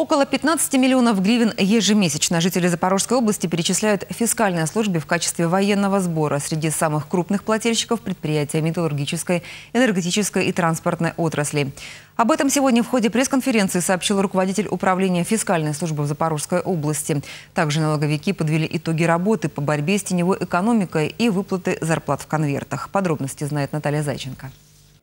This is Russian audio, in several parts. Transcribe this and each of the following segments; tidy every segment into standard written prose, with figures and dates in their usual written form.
Около 15 миллионов гривен ежемесячно жители Запорожской области перечисляют фискальной службе в качестве военного сбора. Среди самых крупных плательщиков – предприятия металлургической, энергетической и транспортной отрасли. Об этом сегодня в ходе пресс-конференции сообщил руководитель управления фискальной службы в Запорожской области. Также налоговики подвели итоги работы по борьбе с теневой экономикой и выплаты зарплат в конвертах. Подробности знает Наталья Зайченко.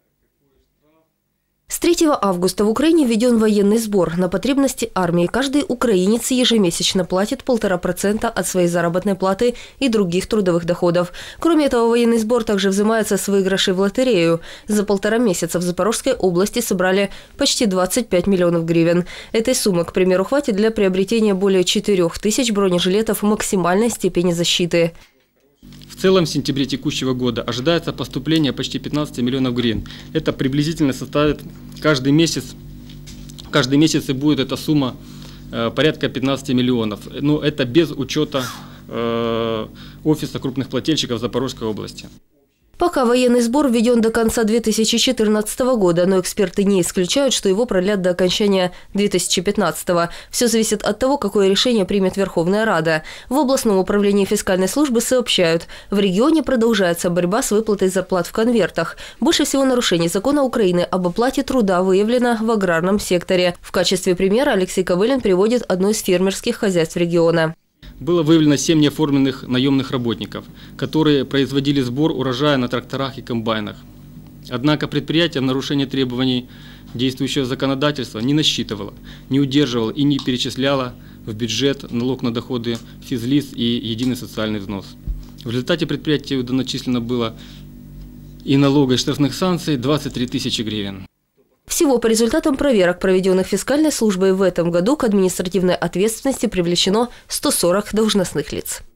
С 3 августа в Украине введен военный сбор. На потребности армии каждый украинец ежемесячно платит 1,5% от своей заработной платы и других трудовых доходов. Кроме этого, военный сбор также взимается с выигрышей в лотерею. За 1,5 месяца в Запорожской области собрали почти 25 миллионов гривен. Этой суммы, к примеру, хватит для приобретения более 4000 бронежилетов максимальной степени защиты. В целом, в сентябре текущего года ожидается поступление почти 15 миллионов гривен. Это приблизительно составит каждый месяц и будет эта сумма порядка 15 миллионов. Но это без учета офиса крупных плательщиков Запорожской области. Пока военный сбор введен до конца 2014 года, но эксперты не исключают, что его продлят до окончания 2015. Все зависит от того, какое решение примет Верховная Рада. В областном управлении фискальной службы сообщают, в регионе продолжается борьба с выплатой зарплат в конвертах. Больше всего нарушений закона Украины об оплате труда выявлено в аграрном секторе. В качестве примера Алексей Ковылин приводит одно из фермерских хозяйств региона. Было выявлено 7 неоформленных наемных работников, которые производили сбор урожая на тракторах и комбайнах. Однако предприятие в нарушение требований действующего законодательства не насчитывало, не удерживало и не перечисляло в бюджет налог на доходы физлиц и единый социальный взнос. В результате предприятию доначислено было и налога, и штрафных санкций 23 тысячи гривен. Всего по результатам проверок, проведенных фискальной службой в этом году, к административной ответственности привлечено 140 должностных лиц.